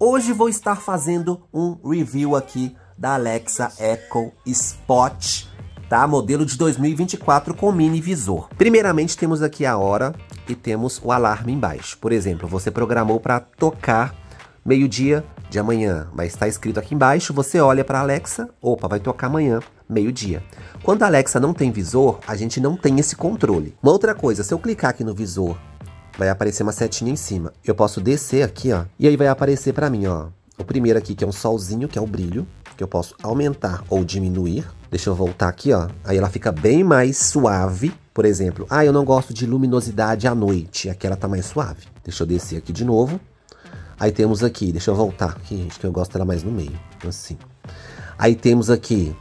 Hoje vou estar fazendo um review aqui da Alexa Echo Spot, tá? Modelo de 2024 com mini visor. Primeiramente temos aqui a hora e temos o alarme embaixo. Por exemplo, você programou para tocar meio-dia de amanhã, mas está escrito aqui embaixo, você olha para a Alexa, opa, vai tocar amanhã, meio-dia. Quando a Alexa não tem visor, a gente não tem esse controle. Uma outra coisa, se eu clicar aqui no visor, vai aparecer uma setinha em cima. Eu posso descer aqui, ó, e aí vai aparecer para mim, ó, o primeiro aqui, que é um solzinho, que é o brilho, que eu posso aumentar ou diminuir. Deixa eu voltar aqui, ó, aí ela fica bem mais suave. Por exemplo, eu não gosto de luminosidade à noite, aqui ela tá mais suave. Deixa eu descer aqui de novo. Aí temos aqui, deixa eu voltar aqui, gente, que eu gosto dela mais no meio, assim. Aí temos aqui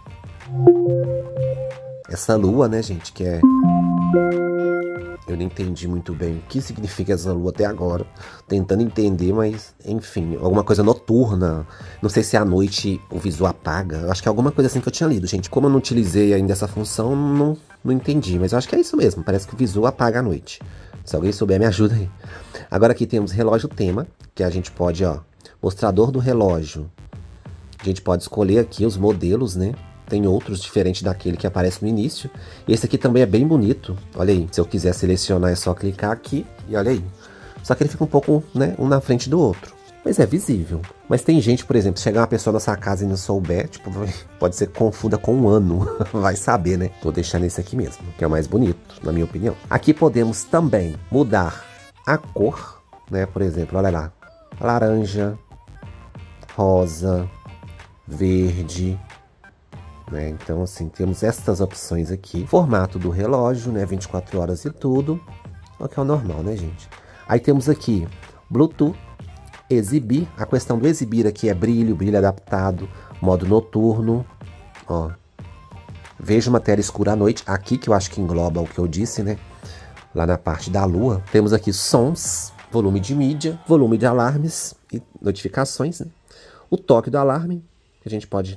essa lua, né, gente, que é... Eu não entendi muito bem o que significa essa lua até agora. Tentando entender, mas, enfim, alguma coisa noturna. Não sei se à noite o visor apaga. Eu acho que é alguma coisa assim que eu tinha lido, gente. Como eu não utilizei ainda essa função, não entendi. Mas eu acho que é isso mesmo, parece que o visor apaga à noite. Se alguém souber, me ajuda aí. Agora aqui temos relógio tema, que a gente pode, ó, mostrador do relógio. A gente pode escolher aqui os modelos, né? Tem outros diferentes daquele que aparece no início. Esse aqui também é bem bonito. Olha aí, se eu quiser selecionar é só clicar aqui e olha aí. Só que ele fica um pouco, né, um na frente do outro. Mas é visível. Mas tem gente, por exemplo, se chegar uma pessoa na sua casa e não souber, tipo, pode ser que confunda com um ano. Vai saber, né? Tô deixando esse aqui mesmo, que é o mais bonito, na minha opinião. Aqui podemos também mudar a cor, né? Por exemplo, olha lá. Laranja, rosa, verde, né? Então, assim, temos estas opções aqui. Formato do relógio, né? 24 horas e tudo. O que é o normal, né, gente? Aí temos aqui Bluetooth. Exibir, a questão do exibir aqui é brilho adaptado, modo noturno, ó. Veja uma tela escura à noite, aqui que eu acho que engloba o que eu disse, né? Lá na parte da lua. Temos aqui sons, volume de mídia, volume de alarmes e notificações, né? O toque do alarme, que a gente pode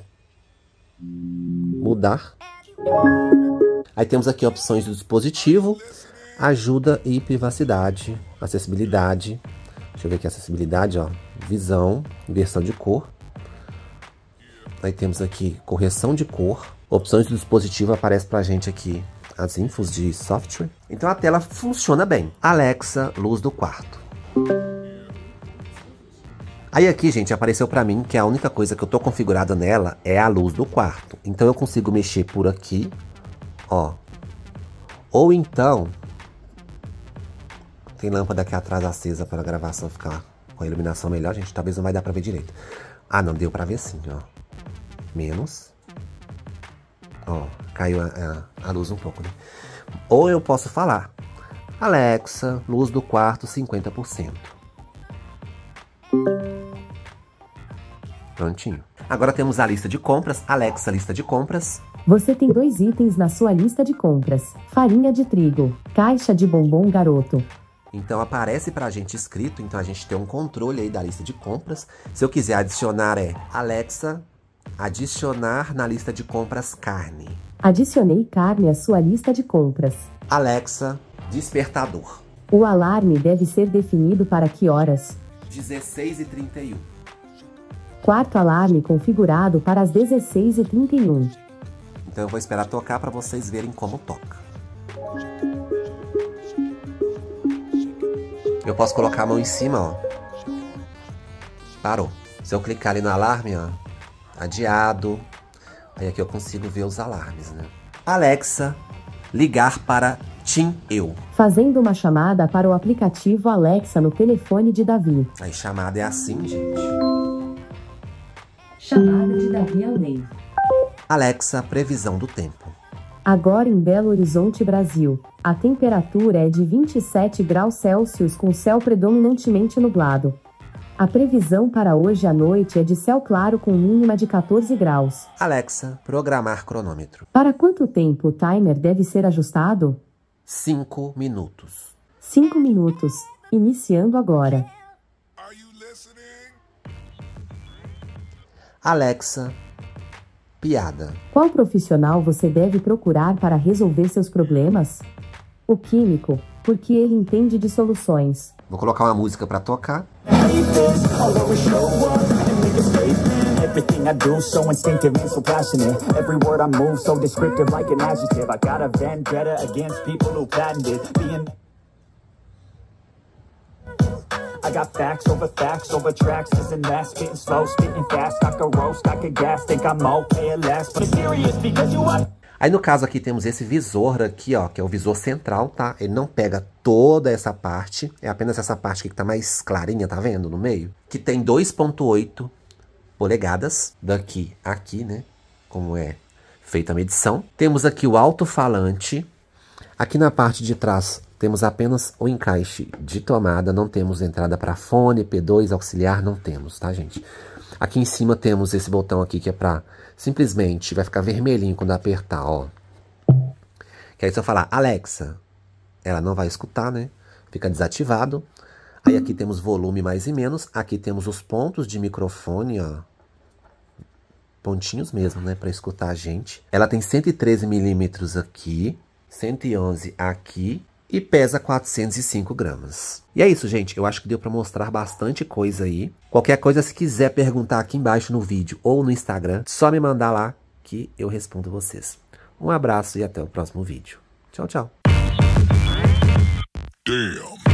mudar. Aí temos aqui opções do dispositivo, ajuda e privacidade, acessibilidade. Deixa eu ver aqui a acessibilidade, ó, visão, inversão de cor. Aí temos aqui correção de cor. Opções do dispositivo, aparece pra gente aqui as infos de software. Então a tela funciona bem. Alexa, luz do quarto. Aí aqui, gente, apareceu pra mim que a única coisa que eu tô configurado nela é a luz do quarto. Então eu consigo mexer por aqui, ó. Ou então... Tem lâmpada aqui atrás acesa para a gravação ficar com a iluminação melhor, gente. Talvez não vai dar para ver direito. Ah, não, deu para ver sim, ó. Menos. Ó, caiu a luz um pouco, né? Ou eu posso falar. Alexa, luz do quarto 50%. Prontinho. Agora temos a lista de compras. Alexa, lista de compras. Você tem 2 itens na sua lista de compras. Farinha de trigo, caixa de bombom garoto. Então aparece pra gente escrito, então a gente tem um controle aí da lista de compras. Se eu quiser adicionar Alexa, adicionar na lista de compras carne. Adicionei carne à sua lista de compras. Alexa, despertador. O alarme deve ser definido para que horas? 16h31. Quarto alarme configurado para as 16h31. Então eu vou esperar tocar para vocês verem como toca. Eu posso colocar a mão em cima, ó. Parou. Se eu clicar ali no alarme, ó, adiado. Aí aqui eu consigo ver os alarmes, né? Alexa, ligar para Tim Eu. Fazendo uma chamada para o aplicativo Alexa no telefone de Davi. Aí chamada é assim, gente. Chamada de Davi Alnei. Alexa, previsão do tempo. Agora em Belo Horizonte, Brasil, a temperatura é de 27 graus Celsius com céu predominantemente nublado. A previsão para hoje à noite é de céu claro com mínima de 14 graus. Alexa, programar cronômetro. Para quanto tempo o timer deve ser ajustado? 5 minutos. 5 minutos. Iniciando agora. Alexa, piada. Qual profissional você deve procurar para resolver seus problemas? O químico, porque ele entende de soluções. Vou colocar uma música para tocar. Everything I do, so instinctive and so passionate. Every word I move, so descriptive like an adjective. I got a vendetta against people who patented being... I got facts over tracks, isn't that spitting slow, spitting fast, I could roast, I could gas, think I'm okay at last, but it's serious because you are... Aí no caso aqui temos esse visor aqui, ó, que é o visor central, tá? Ele não pega toda essa parte, é apenas essa parte aqui que tá mais clarinha, tá vendo? No meio. Que tem 2,8 polegadas, daqui a aqui, né? Como é feita a medição. Temos aqui o alto-falante. Aqui na parte de trás temos apenas o encaixe de tomada, não temos entrada para fone, P2, auxiliar, não temos, tá, gente? Aqui em cima temos esse botão aqui que é pra... Simplesmente vai ficar vermelhinho quando apertar, ó. Que aí se eu falar, Alexa, ela não vai escutar, né? Fica desativado. Aí aqui temos volume mais e menos. Aqui temos os pontos de microfone, ó. Pontinhos mesmo, né? Pra escutar a gente. Ela tem 113 milímetros aqui. 111 aqui. E pesa 405 gramas. E é isso, gente. Eu acho que deu pra mostrar bastante coisa aí. Qualquer coisa, se quiser perguntar aqui embaixo no vídeo ou no Instagram, só me mandar lá que eu respondo vocês. Um abraço e até o próximo vídeo. Tchau, tchau. Damn.